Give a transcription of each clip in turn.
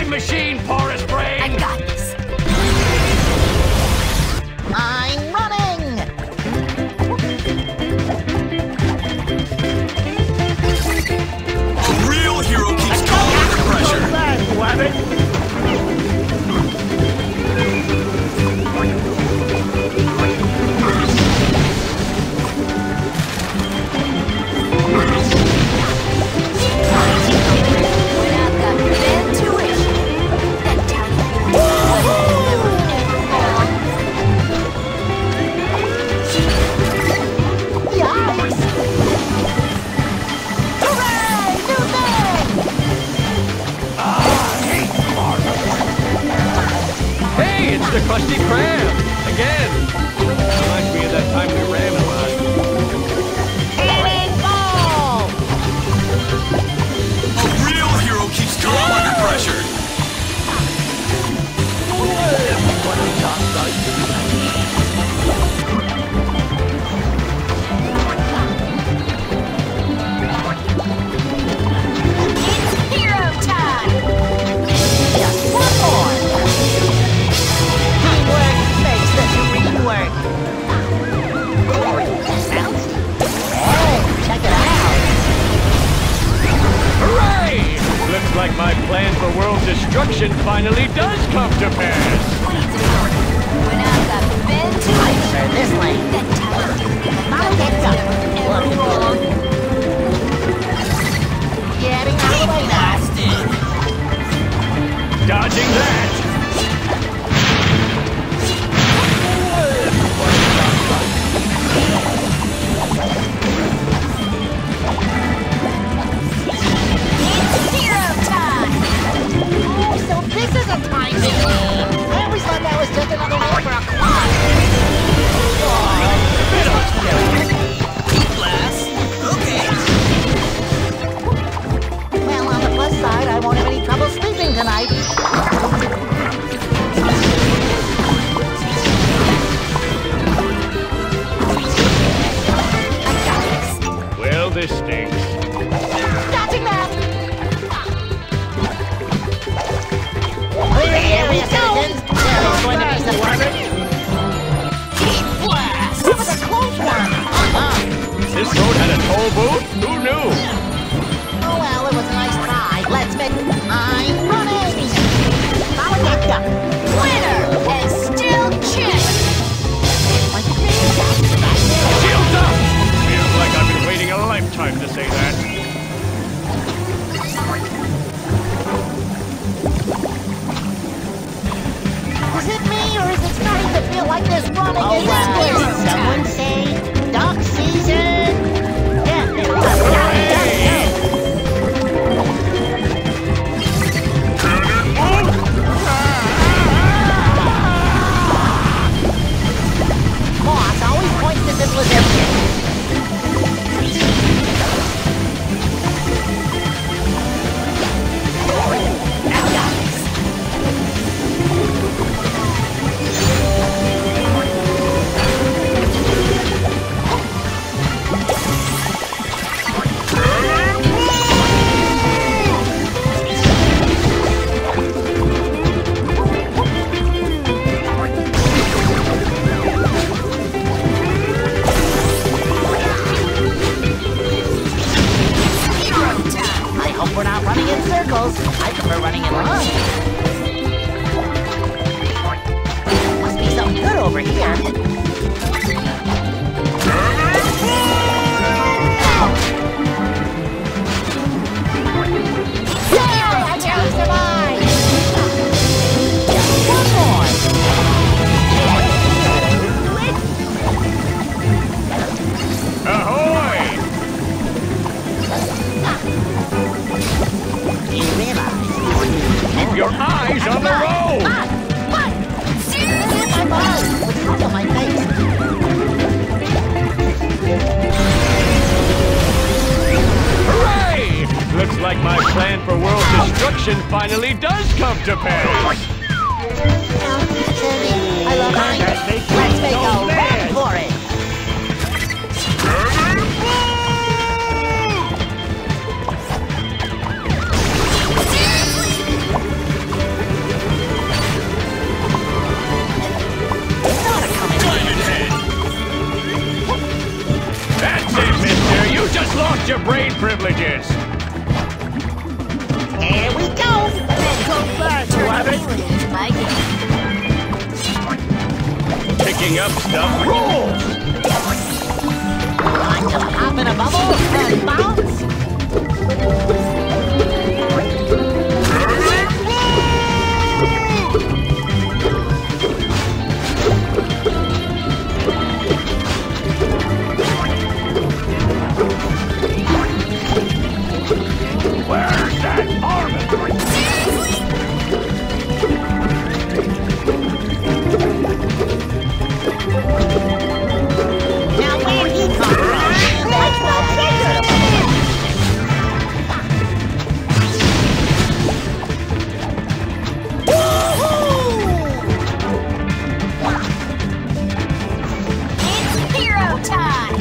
time machine, porous brain! I got this. I'm running! A real hero keeps calm under pressure. The Krusty Krab! Again! Reminds me of that time we ran a lot. Hitting ball! A real hero keeps calm under pressure. It's hero time! Just one more! Teamwork makes the dream work! Sounds? Hey, check it out! Hooray! Looks like my plan for world destruction finally does come to pass! When I've got been to it, Sir, this lane. that time I'll get up. ever wrong. Getting out of the way now. Dodging that! It's hero time! Oh, so this is a time machine. I always thought that was just another name for a clock. Okay. Well, on the plus side, I won't have any trouble sleeping tonight. Well, this stinks. Dodging that! Here we go! There is going to be some weather. Heat blast! That was a close one! This road had a toll booth? Who knew? Oh well, it was a nice try. Let's make... I'm running! I'll get ya! Winner and still champ! Like me? Shields up! Feels like I've been waiting a lifetime to say that. Is it me, or is it starting to feel like this running is endless? Someone say, duck season! Yeah, it Moss always points to this was everything. I hope we're not running in circles. I prefer running in lines. Must be something good over here. Yeah, I barely survived. Just one more. Ahoy! You realize Keep your eyes on the road! my mind was stuck on my face. Hooray! Looks like my plan for world destruction finally does come to pass! Sandy, I love her. Let's make a run for it. your brain privileges. Here we go! Come back, Rabbit! Aliens, my game. Picking up stuff rules. I'm gonna hop in a bubble and bounce! Where's that armor? Now where'd he come from? Let's go figure! It's hero time!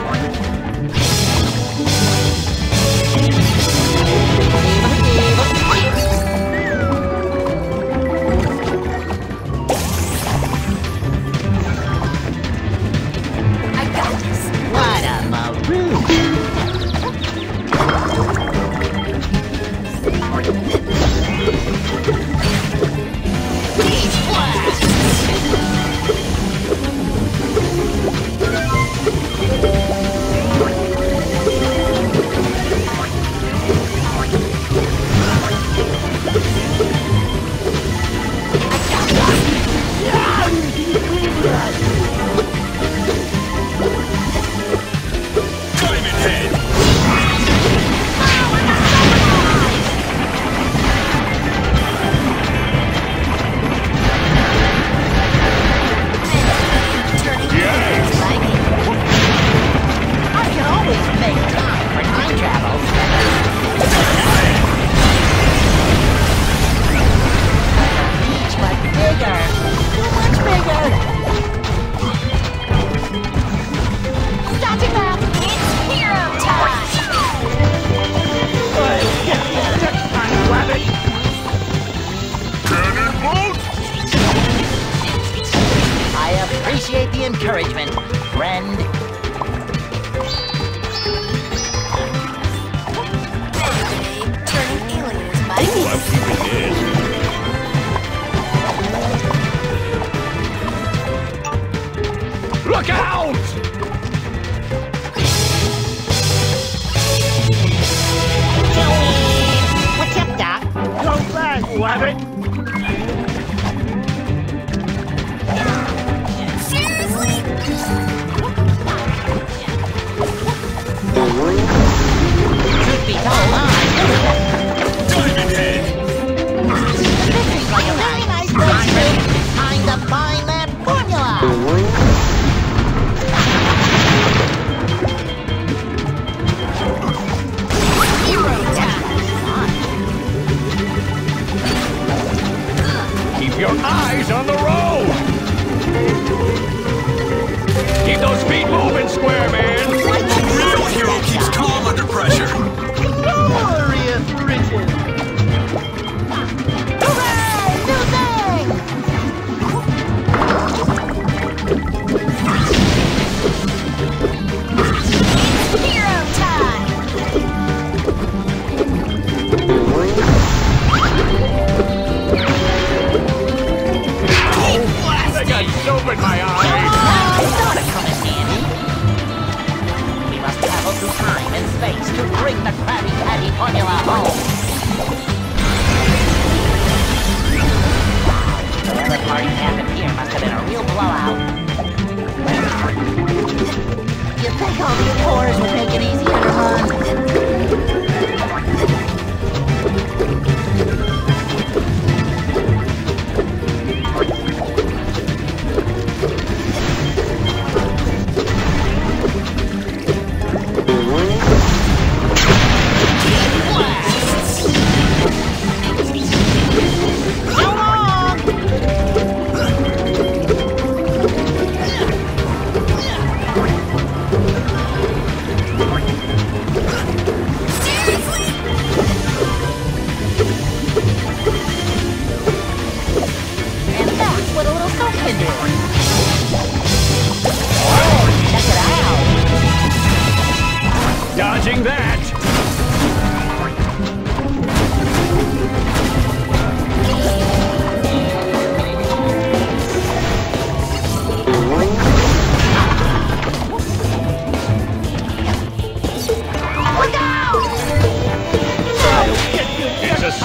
I got this. What a maroon! Beach blast! Diamond Head! Turning aliens, my game. I can always make time for time travel. Beach, but bigger. Too much bigger. Starting up. It's hero time! Next time, Rabbit! Cannon bolt! I appreciate the encouragement, friend. Turning aliens, my Ooh, game. I'm keeping this. Look out! What's up, Doc? Come back, Rabbit! Seriously? Truth be told, Diamond Head! this is like a very nice place. Time to find that formula. Hero time! Keep your eyes on the road! Keep those feet moving, Square Man! Real hero keeps calm under pressure! Glorious riches. Hooray! New thing! Hero time! I got soap in my eyes! Thought it come in handy. We must travel through time and space to bring the Krabby Patty formula home. Whatever party happened here must have been a real blowout. You think all these cores would make it easier to run?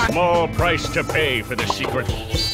Small price to pay for the secret.